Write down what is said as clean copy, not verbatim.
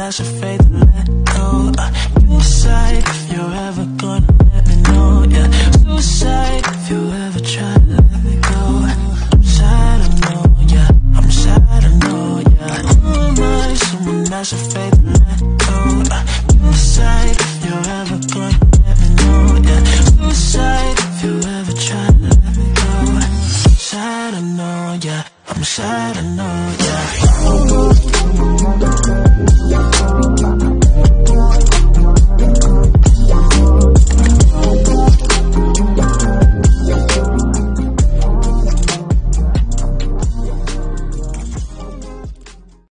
that's afraid to let go. You decide if you're ever gonna let me know. Yeah, suicide if you ever try to let me go. I'm sad, I know, yeah, I'm sad, I know, yeah. Who am I, someone that's afraid to let